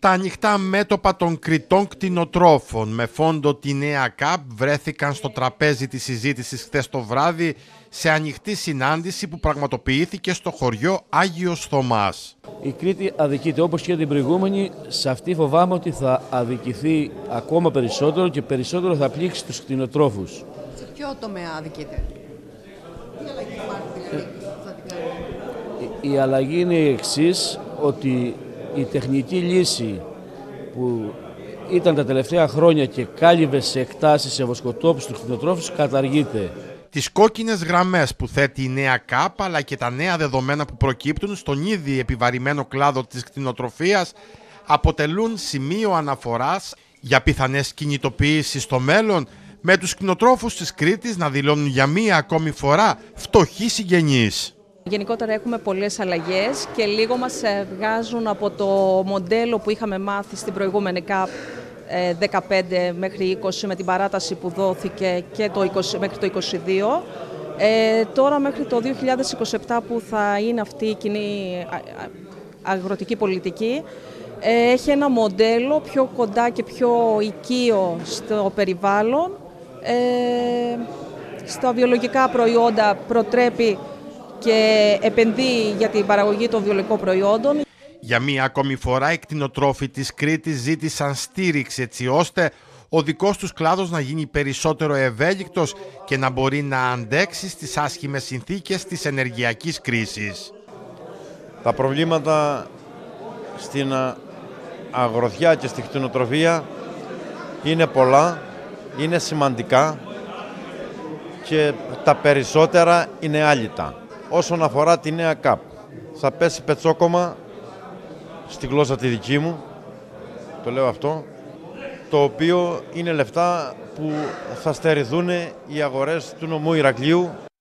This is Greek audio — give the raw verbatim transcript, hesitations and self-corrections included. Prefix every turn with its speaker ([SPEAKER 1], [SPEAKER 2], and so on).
[SPEAKER 1] Τα ανοιχτά μέτωπα των Κρητών κτηνοτρόφων με φόντο τη νέα ΚΑΠ βρέθηκαν στο τραπέζι της συζήτησης χθες το βράδυ σε ανοιχτή συνάντηση που πραγματοποιήθηκε στο χωριό Άγιος Θωμάς.
[SPEAKER 2] Η Κρήτη αδικείται όπως και την προηγούμενη, σε αυτή φοβάμαι ότι θα αδικηθεί ακόμα περισσότερο και περισσότερο θα πλήξει τους κτηνοτρόφους.
[SPEAKER 3] Σε ποιο τομέα αδικείται? Τι αλλαγή υπάρχει δηλαδή θα την κάνουμε?
[SPEAKER 2] Η, η αλλαγή είναι η εξής, ότι η τεχνική λύση που ήταν τα τελευταία χρόνια και κάλυβε σε εκτάσεις σε βοσκοτόπους του κτηνοτρόφους καταργείται.
[SPEAKER 1] Τις κόκκινες γραμμές που θέτει η νέα ΚΑΠ αλλά και τα νέα δεδομένα που προκύπτουν στον ήδη επιβαρημένο κλάδο της κτηνοτροφίας αποτελούν σημείο αναφοράς για πιθανές κινητοποιήσεις στο μέλλον, με τους κτηνοτρόφους της Κρήτης να δηλώνουν για μία ακόμη φορά φτωχοί συγγενείς.
[SPEAKER 4] Γενικότερα έχουμε πολλές αλλαγές και λίγο μας βγάζουν από το μοντέλο που είχαμε μάθει στην προηγούμενη ΚΑΠ δεκαπέντε μέχρι είκοσι με την παράταση που δόθηκε και το είκοσι μέχρι το είκοσι δύο. Ε, τώρα μέχρι το δύο χιλιάδες είκοσι επτά που θα είναι αυτή η κοινή αγροτική πολιτική, ε, έχει ένα μοντέλο πιο κοντά και πιο οικείο στο περιβάλλον. Ε, στα βιολογικά προϊόντα προτρέπει και επενδύει για την παραγωγή των βιολογικών προϊόντων.
[SPEAKER 1] Για μία ακόμη φορά οι κτηνοτρόφοι της Κρήτης ζήτησαν στήριξη έτσι ώστε ο δικός τους κλάδος να γίνει περισσότερο ευέλικτος και να μπορεί να αντέξει στις άσχημες συνθήκες της ενεργειακής κρίσης.
[SPEAKER 5] Τα προβλήματα στην αγροτιά και στη κτηνοτροφία είναι πολλά, είναι σημαντικά και τα περισσότερα είναι άλυτα. Όσον αφορά τη νέα ΚΑΠ, θα πέσει πετσόκομα στη γλώσσα τη δική μου, το λέω αυτό, το οποίο είναι λεφτά που θα στερηθούν οι αγορές του νομού Ηρακλείου.